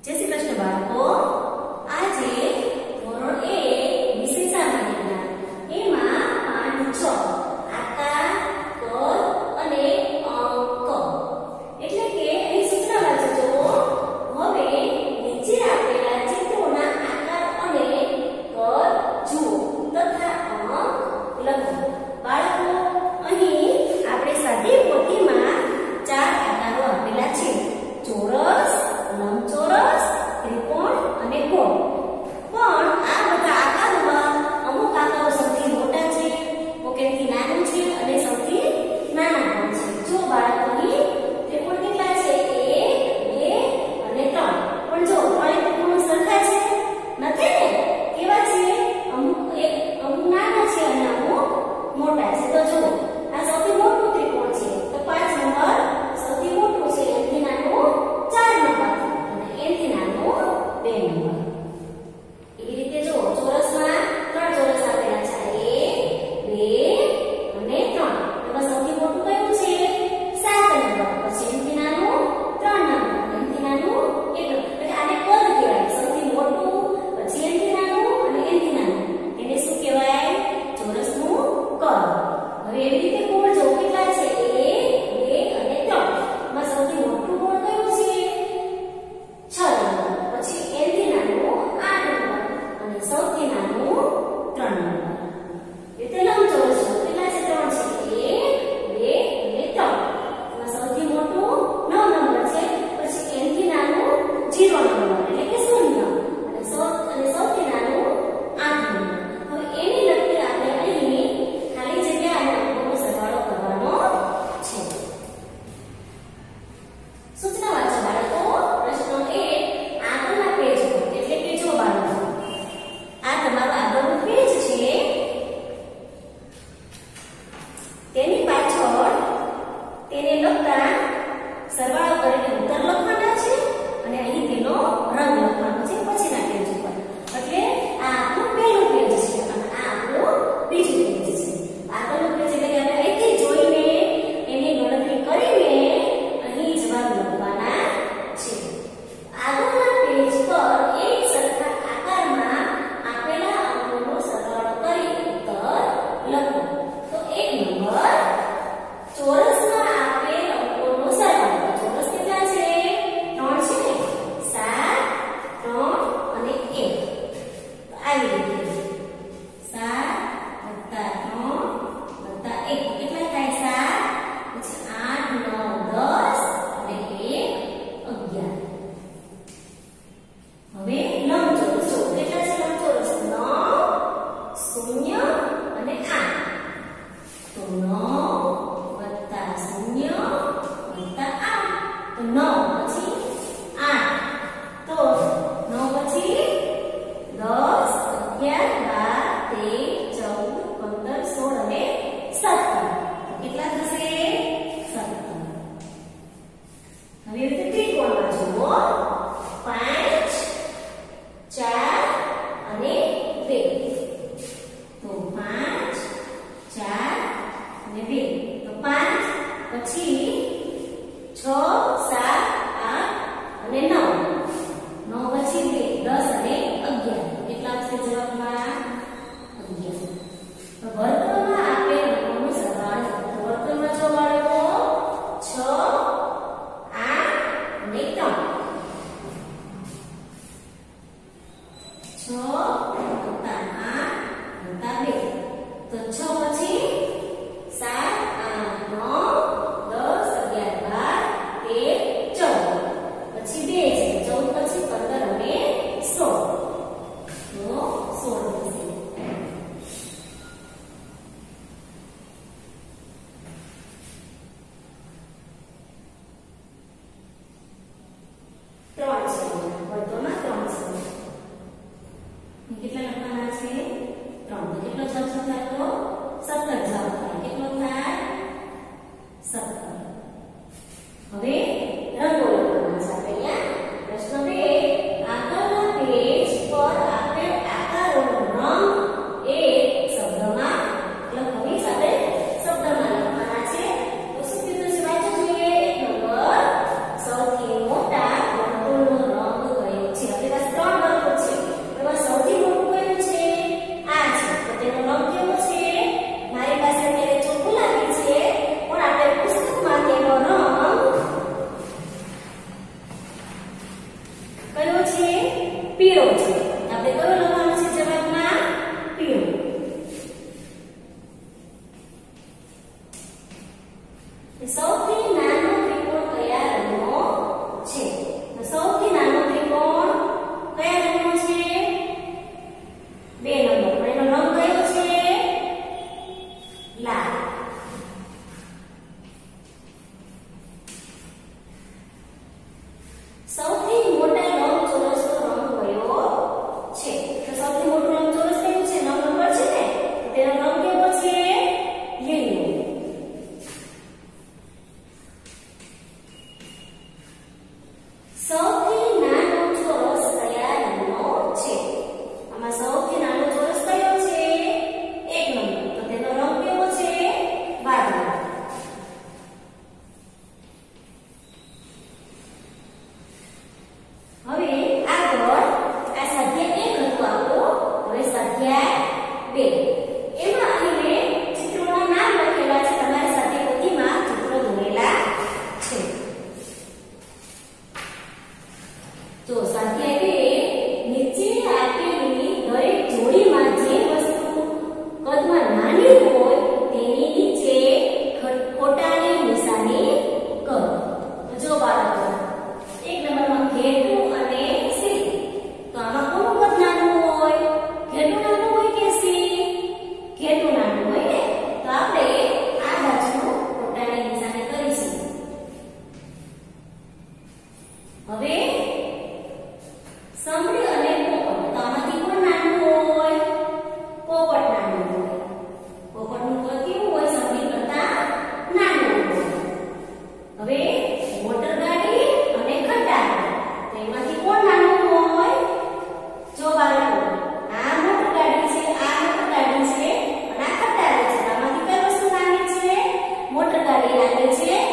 જય શ્રી કૃષ્ણ બાળકો, આજે ધોરણ 1 વિષય સામાન્ય જ્ઞાન એમાં પાઠ 6 આકાર, કદ અને અંક એટલે કે અહીં સૂચના વાંચો છો. હવે નીચે આપેલા ચિત્રોના આકાર અને કદ જુઓ તથા અંક લખો. બાળકો, અહીં આપણે સાદી પોથીમાં 4 આકારો આપેલા છે: ચોરસ, લંબચોરસ, ત્રિકોણ અને ગોળ. પણ આ બધા આકારોમાં અમુક આકારો સૌથી મોટા છે, પોકેટથી નાનું છે અને સૌથી નાના પણ છે. જો બાળકોની ત્રિકોણ કેટલા છે? 1, 2 અને 3. પણ જો ત્રણેય ત્રિકોણો સરખા છે નથી ને? કેવા છે? અમુક નાના છે અને અમુક મોટા છે. તો જો આ સૌથી મોટું ત્રિકોણ છે તો 5 નંબર સૌથી મોટું છે, એથી નાનું 4 નંબર અને એથી નાનું 2 નંબર. એવી રીતે જો ચોરસમાં 3 ચોરસ આપેલા છે: 1, 2 અને 3. એમાં સૌથી મોટું કયું છે? 7 નંબર. પછી એથી નાનું 3 નંબર, એથી નાનું 1 નંબર. એટલે આને કદ કહેવાય. સૌથી મોટું, પછી એથી નાનું અને એથી નાનું, એને શું કહેવાય? ચોરસનું કદ. હવે એવી રીતે ગોળ જો કેટલા છે? 1, 2 અને 3. એમાં સૌથી મોટું ગોળ કયું છે? 6 નંબર. પછી એથી નાનું 8 નંબર અને સૌથી નાનું 3 નંબર. એટલે લંબચોરસ જો કેટલા છે? 3 છે. 1, 2 અને 3. એમાં સૌથી મોટું 9 નંબર છે. પછી એથી નાનું 0 નંબર એટલે કે 0 અને સૌથી નાનું 8 નંબર. હવે એની લગતી આપણે અહીં ખાલી જગ્યા અને અંકોનો સરવાળો કરવાનો છે. સૂચના વાંચો બાળકો. પ્રશ્ન 1 આગળના પેજ પર, એટલે કે જો બાળકો આ તમારું આગળનું પેજ છે, તેની પાછળ તેને લગતા સરવાળો કરીને ઉત્તર લખવાના છે અને અહીં તેનો રંગ લખવાનો છે પછીના પેજ ઉપર. એટલે આ આપણું પહેલું પેજ છે અને આ આપણું બીજું પેજ છે. આગળનું પેજ એટલે કે આપણે અહીંથી જોઈને એની ગણતરી કરીને અહીં જવાબ લખવાના છે. આગળના પેજ પર એક સરખા આકારમાં આપેલા અંકોનો સરવાળો કરી ઉત્તર લખો. તો 1 નંબર, ચોરસમાં આપેલ અંકોનો સરવાળો. ચોરસ કેટલા છે? 3 છે ને? 7, 3 અને 1. તો આવી રીતે 7 + 3 + 1 કેટલા થાય? 7. પછી 8, 9, 10 અને 1, 11. હવે લંબચોરસ જો કેટલા છે? લંબચોરસ 9, 0 અને 8. તો 9 + 0 + 8. તો 9 પછી 8. તો 9 પછી 10, 11, 12, 13, 14, 15, 16 અને 17. કેટલા થશે? 17. હવે એવી રીતે ત્રિકોણમાં જુઓ. 5, 4 અને 2. તો 5, 4 અને 2. તો 5 પછી 6, 7, 8 અને 9. 9 પછી 2, 10 અને 11. કેટલા આવશે જવાબમાં? 11. તો વર્ગમાં આપેલ અંકોનો સરવાળો. તો વર્ગમાં જો બાળકો 6, 8 અને 3. 6 + 8 + 2. તો 6 પછી 7, 8, 9, 10, 11, 12, 13, 14. પછી 2 છે. 14 પછી 15 અને 16. તો 16 થશે. સૌથી નાનો ત્રિકોણ કયા રંગનો છે? તો સૌથી નાનો ત્રિકોણ કયા રંગનો છે? 2 નંબર. પણ એનો રંગ કયો છે? લાલ. સૌથી મોટા લંબચોરસનો રંગ કયો છે? તો સૌથી મોટું લંબચોરસ કયું છે? 9 નંબર છે ને, તો તેનો રંગ કેવો છે? લીલો. સૌથી નાનો ચોરસ કયા રંગનો છે? આમાં સૌથી નાનો ચોરસ કયો છે? 1 નંબર. તો તેનો રંગ કેવો છે? વાદળી. હવે આગળ આ સ્વાધ્યાય 1 હતું આપણું. હવે સ્વાધ્યાય 2. એમાં અહીં મેં ચિત્રોના નામ લખેલા છે. તમારી સાથે પોથીમાં ચિત્રો દોરેલા છે. તો સ્વાધ્યાય 2 નીચે આપેલી દરેક જોડીમાં જે વસ્તુ કદમાં નાની હોય તેની નીચે ખોટાની નિશાની કરો. તો જો બાળકો 1 નંબરમાં ઘેટું અને સી. તો આમાં કોનું કદ નાનું હોય? ઘેટું નાનું હોય કે સી? ઘેટું નાનું હોય ને. તો આપણે આ બાજુ ખોટાની નિશાની કરીશું. હવે સમડી અને પોપટ. તો આમાંથી કોણ નાનું હોય? પોપટ નાનું હોય. પોપટનું કદ કેવું હોય? સમડી કરતા નાનું હોય. હવે મોટરગાડી અને ખટારા. તો એમાંથી કોણ નાનું હોય? જો બાળકો, આ મોટરગાડી છે, આ મોટરગાડી છે અને આ ખટારો છે. આમાંથી કઈ વસ્તુ નાની છે? મોટરગાડી નાની છે